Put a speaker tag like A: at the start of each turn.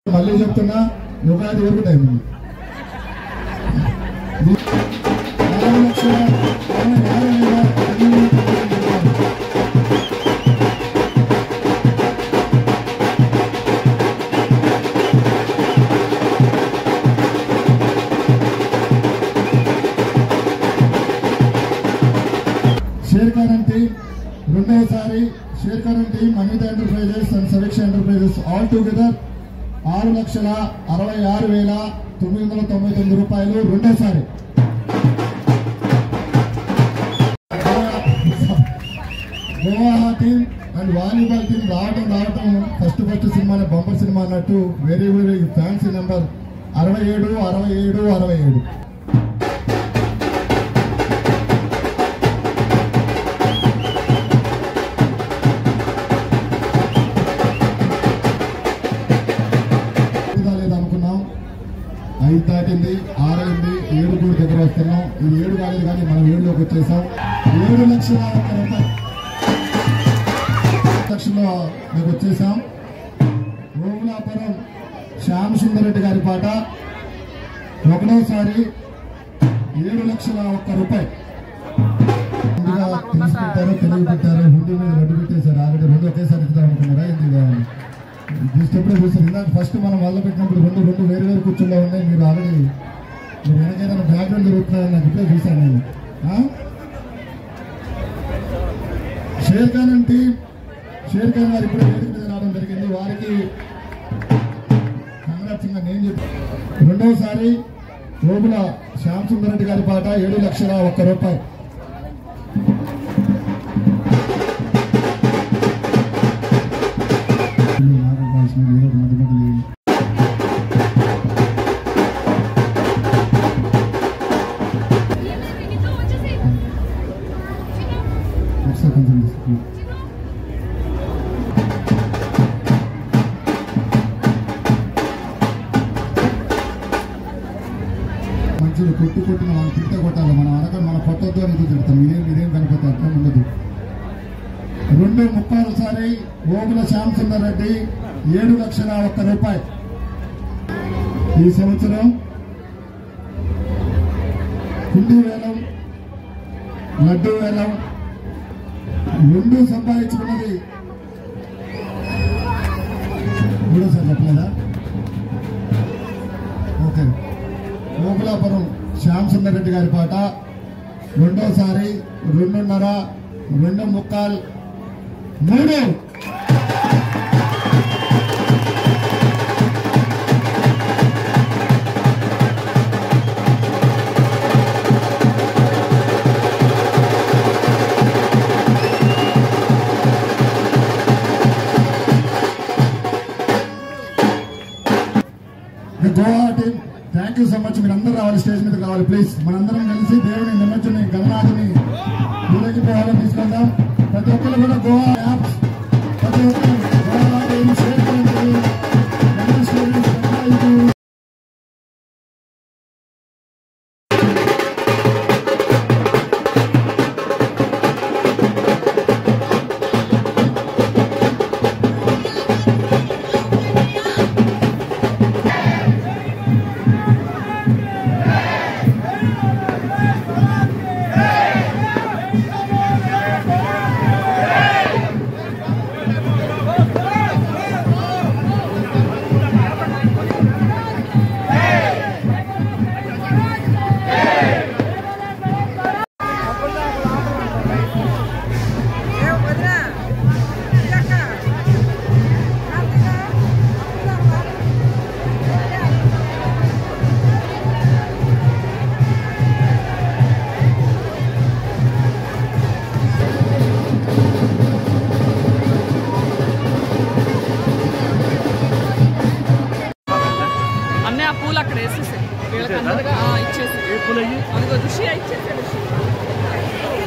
A: మళ్ళీ చెప్తున్నా ఉగాది వరకు టైం ఉంది. 4,60,60,000 షేర్ఖాన్ టీం రెండవసారి Sherkhan team Amitha enterprises and Sameeksha enterprises all together 6,66,999 రూపాయలు రెండోసారి. Goa team and volleyball team రావటం ఫస్ట్ సినిమానే బంపర్ సినిమా అన్నట్టు వెరీ వెరీ ఫ్యాన్సీ నెంబర్ 67. లేదనుకున్నాం 5 దాటింది, 6 అయింది, 7 కూడా దగ్గర వస్తున్నాం. ఇది 7 కాలేదు కానీ మనం 7లోకి వచ్చేసాం. 7 లక్షల మీకు వచ్చేసాం. ఓమలాపురం శ్యామ్ సుందర్ రెడ్డి గారి పాట ఒకటోసారి 7,01,000 రూపాయలు. ముందుగా తెలిసి పెట్టారు, తెలుగు పెట్టారు, హిందీ మీద లడ్డు పెట్టేశారు. ఆల్రెడీ 2 ఒకేసారి ఇద్దాం అనుకున్నారా? ఇష్టప్పుడే చూస్తారు. ఇందాక ఫస్ట్ మనం వల్ల పెట్టినప్పుడు 2 వేరు కూర్చుల్లో ఉన్నాయి. మీరు ఆల్రెడీ వెనకైనా బ్యాక్గ్రౌండ్ జరుగుతున్నారని నాకు ఇప్పుడే చూశాను నేను. షేర్ఖాన్ అంటే షేర్ఖాన్ గారు ఇప్పుడే వేదిక మీద రావడం జరిగింది. వారికి కంగ్రాట్స్ నేను చెప్పి రెండవసారి ఓబుల శ్యామ్ సుందర్ రెడ్డి గారి పాట 7,01,000 రూపాయలు. మంచిగా కొట్టిన మనం తిట్టే కొట్టాలి. మనం అనగా మన కొట్టద్దు అని తిడతాం. ఇదేం కనిపోతే అర్థం ఉండదు. 2,30,000 ఓబుల శ్యామ్ సుందర్ రెడ్డి 7,01,000 రూపాయలు. ఈ సంవత్సరం కుండీ వేలం, లడ్డూ వేలం 2 సంపాదించుకున్నది. మూడోసారి చెప్పలేదా? ఓకే. ఓబులాపురం శ్యామ్ సుందర్ రెడ్డి గారి పాట రెండోసారి 2,500, 2,3. Goa team thank you so much. మీరు అందరూ రావాలి, స్టేజ్ మీద రావాలి ప్లీజ్. మనందరం కలిసి దేవుని నిమజ్జని గమనాథుని ఊరేగి పోవాలని తీసుకుందాం. ప్రతి ఒక్కరు కూడా గోవా యాప్స్, ప్రతి ఒక్కరు గోవా టీం షేర్ చేయండి.
B: పూలు అక్కడ వేసేసాయి వీళ్ళకి అందరిగా ఇచ్చేసి అదిగో ఋషి ఇచ్చేసాడు.